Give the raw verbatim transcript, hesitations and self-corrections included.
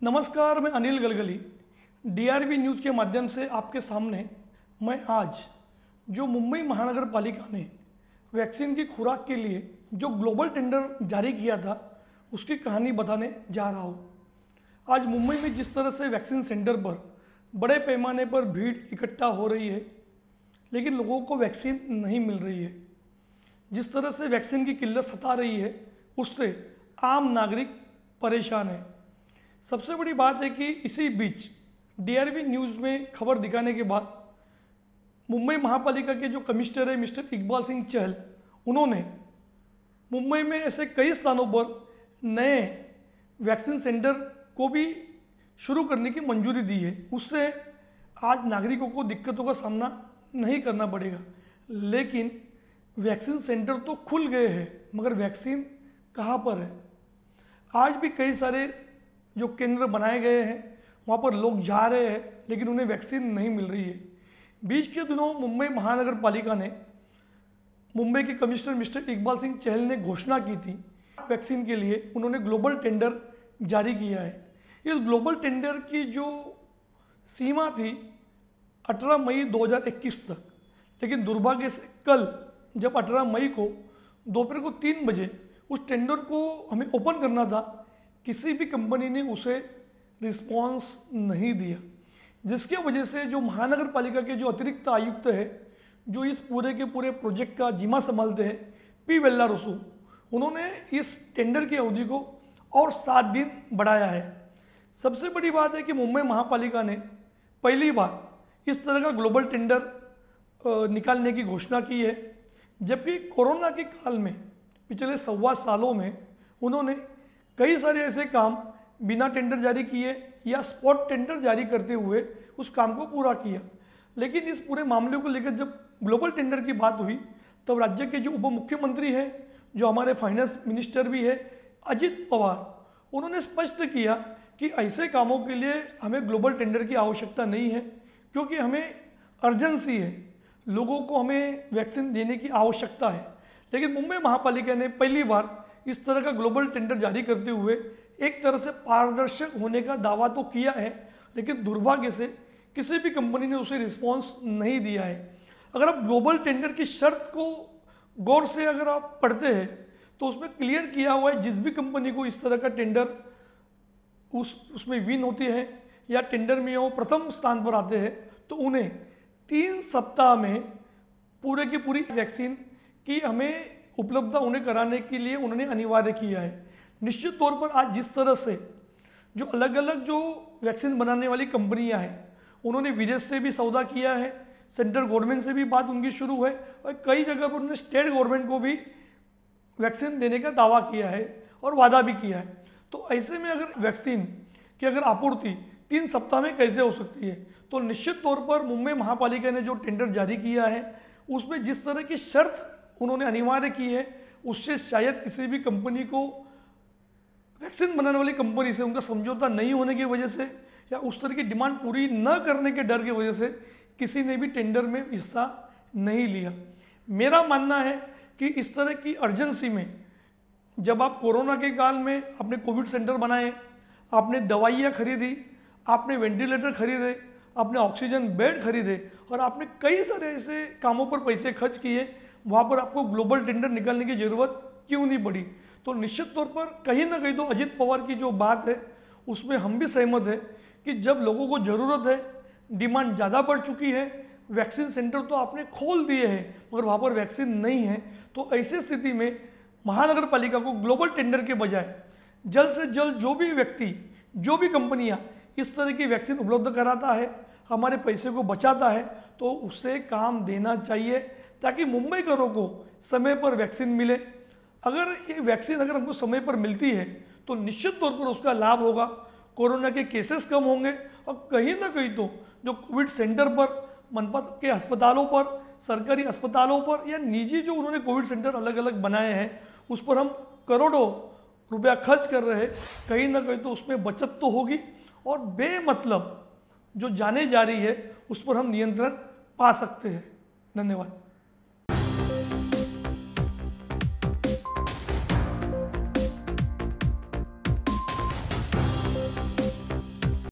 नमस्कार, मैं Anil Galgali DRB news के माध्यम से आपके सामने मैं आज जो मुंबई महानगर पालिका ने वैक्सीन की खुराक के लिए जो ग्लोबल टेंडर जारी किया था उसकी कहानी बताने जा रहा हूँ। आज मुंबई में जिस तरह से वैक्सीन सेंटर पर बड़े पैमाने पर भीड़ इकट्ठा हो रही है, लेकिन लोगों को वैक्सीन नहीं मिल रही है। जिस तरह से वैक्सीन की किल्लत सता रही है, उससे आम नागरिक परेशान है। सबसे बड़ी बात है कि इसी बीच डीआरबी न्यूज़ में खबर दिखाने के बाद मुंबई महापालिका के जो कमिश्नर है मिस्टर इकबाल सिंह चहल, उन्होंने मुंबई में ऐसे कई स्थानों पर नए वैक्सीन सेंटर को भी शुरू करने की मंजूरी दी है। उससे आज नागरिकों को दिक्कतों का सामना नहीं करना पड़ेगा। लेकिन वैक्सीन सेंटर तो खुल गए हैं, मगर वैक्सीन कहाँ पर है? आज भी कई सारे जो केंद्र बनाए गए हैं वहाँ पर लोग जा रहे हैं, लेकिन उन्हें वैक्सीन नहीं मिल रही है। बीच के दिनों मुंबई महानगर पालिका ने मुंबई के कमिश्नर मिस्टर इकबाल सिंह चहल ने घोषणा की थी वैक्सीन के लिए। उन्होंने ग्लोबल टेंडर जारी किया है। इस ग्लोबल टेंडर की जो सीमा थी अठारह मई दो हज़ार इक्कीस तक, लेकिन दुर्भाग्य से कल जब अठारह मई को दोपहर को तीन बजे उस टेंडर को हमें ओपन करना था, किसी भी कंपनी ने उसे रिस्पॉन्स नहीं दिया, जिसकी वजह से जो महानगर पालिका के जो अतिरिक्त आयुक्त है, जो इस पूरे के पूरे प्रोजेक्ट का जिम्मा संभालते हैं, पी वेल्लारुसु, उन्होंने इस टेंडर की अवधि को और सात दिन बढ़ाया है। सबसे बड़ी बात है कि मुंबई महापालिका ने पहली बार इस तरह का ग्लोबल टेंडर निकालने की घोषणा की है, जबकि कोरोना के काल में पिछले सवा सालों में उन्होंने कई सारे ऐसे काम बिना टेंडर जारी किए या स्पॉट टेंडर जारी करते हुए उस काम को पूरा किया। लेकिन इस पूरे मामले को लेकर जब ग्लोबल टेंडर की बात हुई, तब राज्य के जो उप मुख्यमंत्री हैं, जो हमारे फाइनेंस मिनिस्टर भी है अजित पवार, उन्होंने स्पष्ट किया कि ऐसे कामों के लिए हमें ग्लोबल टेंडर की आवश्यकता नहीं है, क्योंकि हमें अर्जेंसी है, लोगों को हमें वैक्सीन देने की आवश्यकता है। लेकिन मुंबई महापालिका ने पहली बार इस तरह का ग्लोबल टेंडर जारी करते हुए एक तरह से पारदर्शक होने का दावा तो किया है, लेकिन दुर्भाग्य से किसी भी कंपनी ने उसे रिस्पॉन्स नहीं दिया है। अगर आप ग्लोबल टेंडर की शर्त को गौर से अगर आप पढ़ते हैं तो उसमें क्लियर किया हुआ है, जिस भी कंपनी को इस तरह का टेंडर उस उसमें विन होती है या टेंडर में वो प्रथम स्थान पर आते हैं, तो उन्हें तीन सप्ताह में पूरे की पूरी वैक्सीन की हमें उपलब्ध उन्हें कराने के लिए उन्होंने अनिवार्य किया है। निश्चित तौर पर आज जिस तरह से जो अलग अलग जो वैक्सीन बनाने वाली कंपनियां हैं, उन्होंने विदेश से भी सौदा किया है, सेंट्रल गवर्नमेंट से भी बात उनकी शुरू है, और कई जगह पर उन्होंने स्टेट गवर्नमेंट को भी वैक्सीन देने का दावा किया है और वादा भी किया है। तो ऐसे में अगर वैक्सीन की अगर आपूर्ति तीन सप्ताह में कैसे हो सकती है, तो निश्चित तौर पर मुंबई महापालिका ने जो टेंडर जारी किया है उसमें जिस तरह की शर्त उन्होंने अनिवार्य की है, उससे शायद किसी भी कंपनी को, वैक्सीन बनाने वाली कंपनी से उनका समझौता नहीं होने की वजह से या उस तरह की डिमांड पूरी न करने के डर की वजह से किसी ने भी टेंडर में हिस्सा नहीं लिया। मेरा मानना है कि इस तरह की अर्जेंसी में, जब आप कोरोना के काल में आपने कोविड सेंटर बनाए, आपने दवाइयाँ खरीदी, आपने वेंटिलेटर खरीदे, आपने ऑक्सीजन बेड खरीदे और आपने कई सारे ऐसे कामों पर पैसे खर्च किए, वहाँ पर आपको ग्लोबल टेंडर निकालने की ज़रूरत क्यों नहीं पड़ी? तो निश्चित तौर पर कहीं ना कहीं तो अजित पवार की जो बात है उसमें हम भी सहमत है कि जब लोगों को ज़रूरत है, डिमांड ज़्यादा बढ़ चुकी है, वैक्सीन सेंटर तो आपने खोल दिए हैं मगर वहाँ पर वैक्सीन नहीं है, तो ऐसी स्थिति में महानगर पालिका को ग्लोबल टेंडर के बजाय जल्द से जल्द जो भी व्यक्ति, जो भी कंपनियाँ इस तरह की वैक्सीन उपलब्ध कराता है, हमारे पैसे को बचाता है, तो उससे काम देना चाहिए ताकि मुंबईकरों को समय पर वैक्सीन मिले। अगर ये वैक्सीन अगर हमको समय पर मिलती है तो निश्चित तौर पर उसका लाभ होगा, कोरोना के केसेस कम होंगे और कहीं ना कहीं तो जो कोविड सेंटर पर, मनपा के अस्पतालों पर, सरकारी अस्पतालों पर या निजी जो उन्होंने कोविड सेंटर अलग अलग बनाए हैं, उस पर हम करोड़ों रुपया खर्च कर रहे हैं, कहीं ना कहीं तो उसमें बचत तो होगी और बेमतलब जो जाने जा रही है उस पर हम नियंत्रण पा सकते हैं। धन्यवाद।